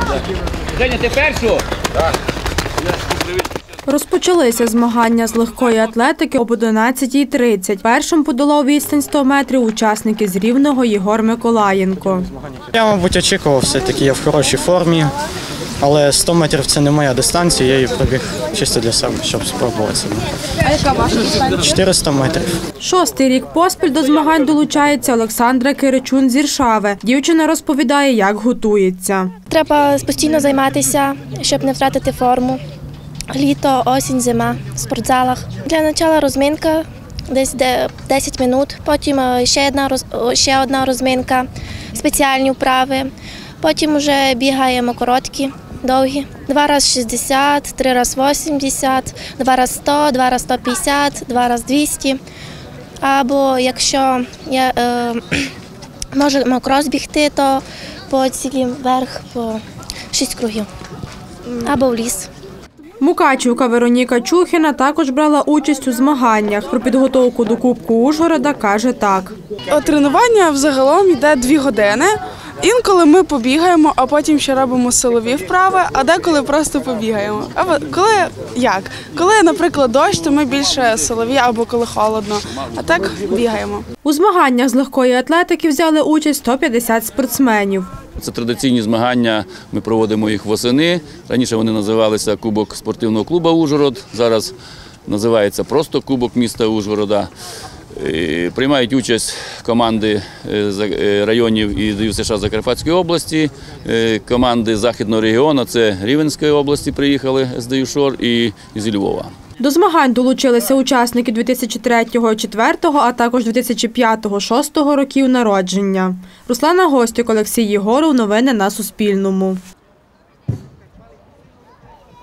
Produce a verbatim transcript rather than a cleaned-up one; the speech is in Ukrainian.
Женя, ти першу? Так. Розпочалися змагання з легкої атлетики об одинадцятій тридцять. Першим подолав відстань сто метрів учасники з Рівного Єгор Миколаєнко. Я, мабуть, очікував, все-таки я в хорошій формі, але сто метрів – це не моя дистанція, я її пробіг чисто для себе, щоб спробувати себе. А яка ваша дистанція? чотириста метрів. Шостий рік поспіль до змагань долучається Олександра Киричун з Іршави. Дівчина розповідає, як готується. Треба постійно займатися, щоб не втратити форму. Літо, осінь, зима в спортзалах. Для початку розминка, десь десять минут, потім ще одна, ще одна розминка, спеціальні вправи. Потім вже бігаємо короткі, довгі. Два рази шістдесят, три рази вісімдесят, два рази сто, два рази сто п'ятдесят, два рази двісті. Або якщо я, е, можемо крос бігти, то по цілій вверх по шість кругів. Або в ліс. Мукачівка Вероніка Чухіна також брала участь у змаганнях. Про підготовку до Кубку Ужгорода каже так. Тренування взагалом йде дві години. Інколи ми побігаємо, а потім ще робимо силові вправи, а деколи просто побігаємо. Або коли як? Коли, наприклад, дощ, то ми більше силові, або коли холодно, а так бігаємо. У змаганнях з легкої атлетики взяли участь сто п'ятдесят спортсменів. Це традиційні змагання, ми проводимо їх восени. Раніше вони називалися Кубок спортивного клубу «Ужгород», зараз називається просто Кубок міста Ужгорода. Приймають участь команди з районів і ДЮСШ Закарпатської області, команди Західного регіону, це Рівненської області приїхали з ДЮШОР і зі Львова. До змагань долучилися учасники дві тисячі третього - дві тисячі четвертого, а також дві тисячі п'ятого - дві тисячі шостого років народження. Руслана Гостюк, Олексій Єгоров. Новини на Суспільному.